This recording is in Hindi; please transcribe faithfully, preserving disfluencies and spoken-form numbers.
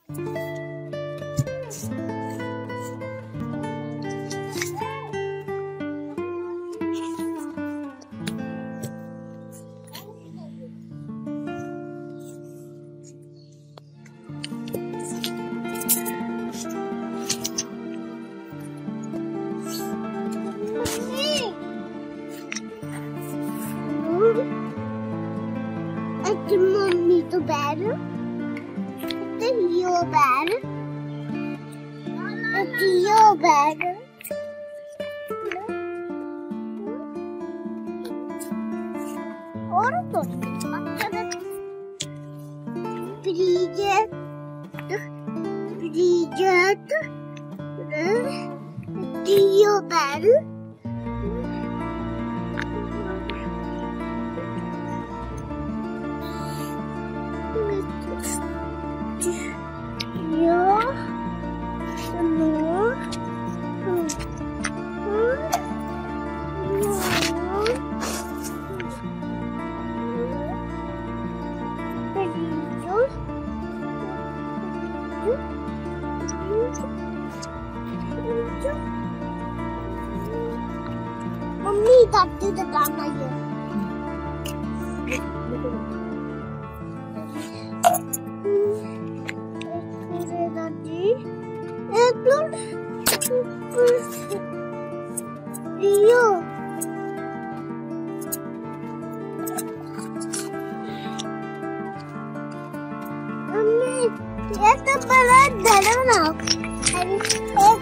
It's mommy to bed. It's your bed. It's your bed. और तो please please your bed. Mummy दादी तो गाना ये दादी एक लोग रियो मम्मी ये तो बड़ा डरावना है।